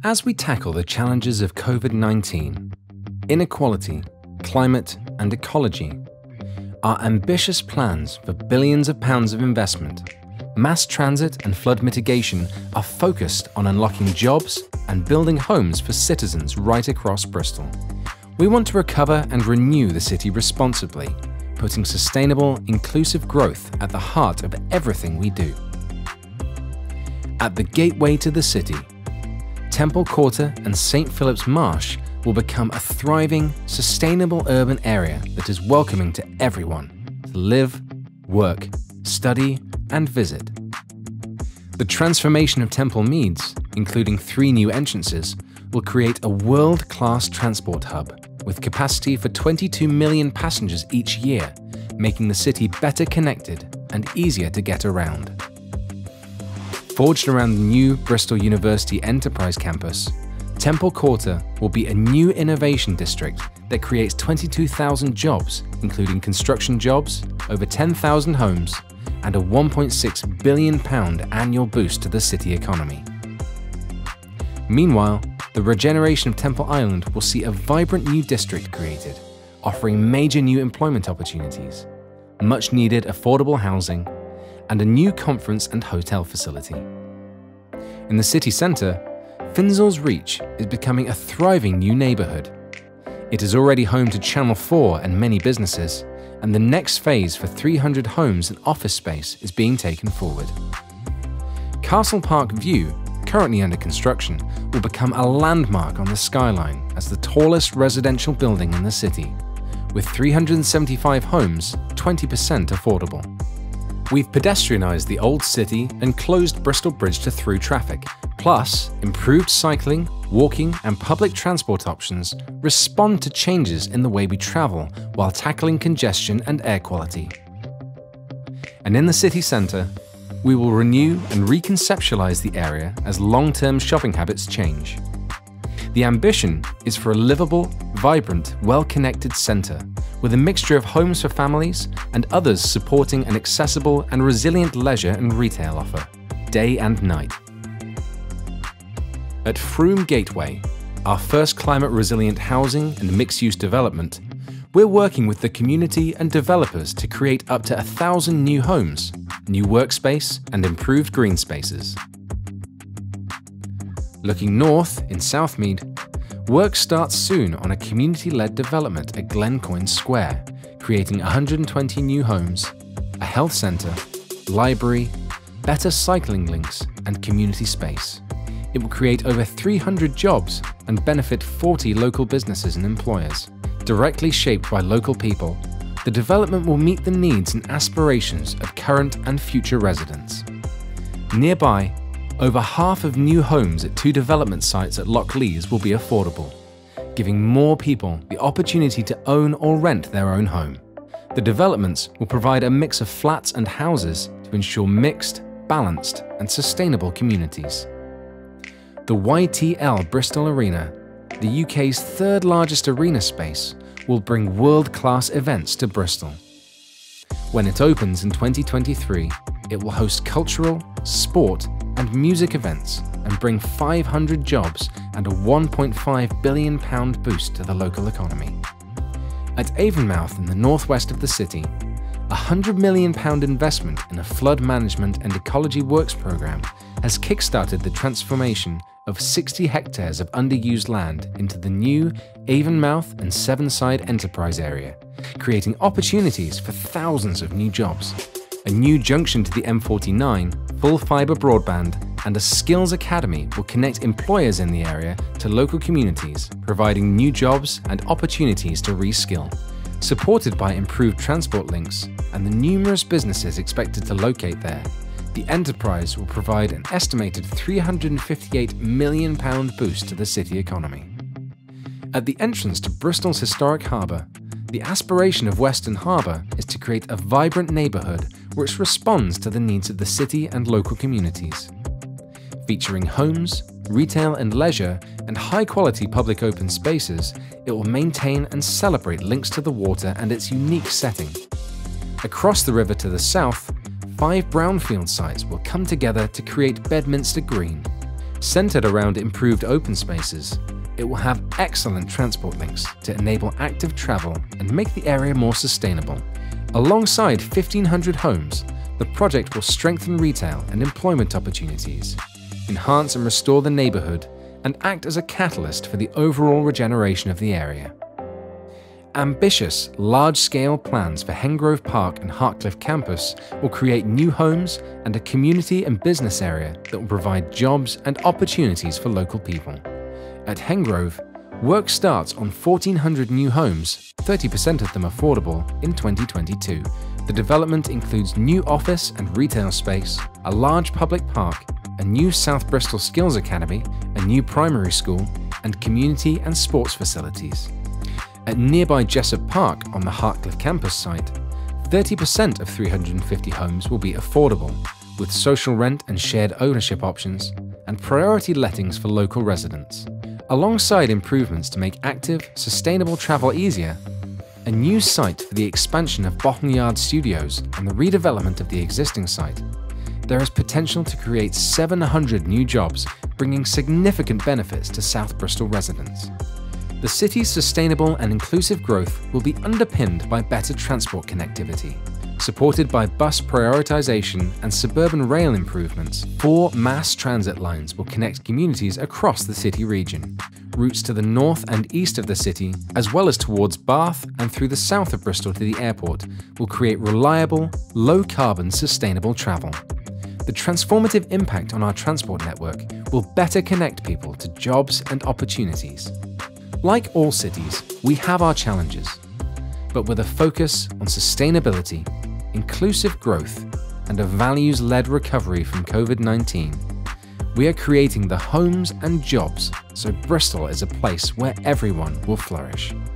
As we tackle the challenges of COVID-19, inequality, climate and ecology, our ambitious plans for billions of pounds of investment, mass transit and flood mitigation are focused on unlocking jobs and building homes for citizens right across Bristol. We want to recover and renew the city responsibly, putting sustainable, inclusive growth at the heart of everything we do. At the gateway to the city, Temple Quarter and St Philip's Marsh will become a thriving, sustainable urban area that is welcoming to everyone to live, work, study and visit. The transformation of Temple Meads, including 3 new entrances, will create a world-class transport hub with capacity for 22 million passengers each year, making the city better connected and easier to get around. Forged around the new Bristol University Enterprise campus, Temple Quarter will be a new innovation district that creates 22,000 jobs, including construction jobs, over 10,000 homes, and a £1.6 billion annual boost to the city economy. Meanwhile, the regeneration of Temple Island will see a vibrant new district created, offering major new employment opportunities, much-needed affordable housing, and a new conference and hotel facility. In the city centre, Finzel's Reach is becoming a thriving new neighbourhood. It is already home to Channel 4 and many businesses, and the next phase for 300 homes and office space is being taken forward. Castle Park View, currently under construction, will become a landmark on the skyline as the tallest residential building in the city, with 375 homes, 20% affordable. We've pedestrianised the old city and closed Bristol Bridge to through traffic, plus improved cycling, walking and public transport options respond to changes in the way we travel while tackling congestion and air quality. And in the city centre, we will renew and reconceptualise the area as long-term shopping habits change. The ambition is for a livable, vibrant, well-connected centre with a mixture of homes for families and others supporting an accessible and resilient leisure and retail offer, day and night. At Frome Gateway, our first climate-resilient housing and mixed-use development, we're working with the community and developers to create up to 1,000 new homes, new workspace and improved green spaces. Looking north in Southmead, work starts soon on a community-led development at Glencoyne Square, creating 120 new homes, a health centre, library, better cycling links and community space. It will create over 300 jobs and benefit 40 local businesses and employers. Directly shaped by local people, the development will meet the needs and aspirations of current and future residents. Nearby, over half of new homes at 2 development sites at Lockleaze will be affordable, giving more people the opportunity to own or rent their own home. The developments will provide a mix of flats and houses to ensure mixed, balanced and sustainable communities. The YTL Bristol Arena, the UK's 3rd largest arena space, will bring world-class events to Bristol. When it opens in 2023, it will host cultural, sport and music events and bring 500 jobs and a £1.5 billion boost to the local economy. At Avonmouth in the northwest of the city, a £100 million investment in a flood management and ecology works programme has kick-started the transformation of 60 hectares of underused land into the new Avonmouth and Severnside enterprise area, creating opportunities for thousands of new jobs. A new junction to the M49, full fibre broadband, and a skills academy will connect employers in the area to local communities, providing new jobs and opportunities to reskill. Supported by improved transport links and the numerous businesses expected to locate there, the enterprise will provide an estimated £358 million boost to the city economy. At the entrance to Bristol's historic harbour, the aspiration of Western Harbour is to create a vibrant neighbourhood which responds to the needs of the city and local communities. Featuring homes, retail and leisure, and high-quality public open spaces, it will maintain and celebrate links to the water and its unique setting. Across the river to the south, 5 brownfield sites will come together to create Bedminster Green, Centred around improved open spaces, it will have excellent transport links to enable active travel and make the area more sustainable. Alongside 1,500 homes, the project will strengthen retail and employment opportunities, enhance and restore the neighbourhood, and act as a catalyst for the overall regeneration of the area. Ambitious, large-scale plans for Hengrove Park and Hartcliffe campus will create new homes and a community and business area that will provide jobs and opportunities for local people. At Hengrove, work starts on 1,400 new homes, 30% of them affordable, in 2022. The development includes new office and retail space, a large public park, a new South Bristol Skills Academy, a new primary school, and community and sports facilities. At nearby Jessup Park on the Hartcliffe campus site, 30% of 350 homes will be affordable, with social rent and shared ownership options, and priority lettings for local residents. Alongside improvements to make active, sustainable travel easier, a new site for the expansion of Bottom Yard Studios and the redevelopment of the existing site, there is potential to create 700 new jobs, bringing significant benefits to South Bristol residents. The city's sustainable and inclusive growth will be underpinned by better transport connectivity. Supported by bus prioritisation and suburban rail improvements, 4 mass transit lines will connect communities across the city region. Routes to the north and east of the city, as well as towards Bath and through the south of Bristol to the airport, will create reliable, low-carbon, sustainable travel. The transformative impact on our transport network will better connect people to jobs and opportunities. Like all cities, we have our challenges, but with a focus on sustainability, inclusive growth, and a values-led recovery from COVID-19, we are creating the homes and jobs so Bristol is a place where everyone will flourish.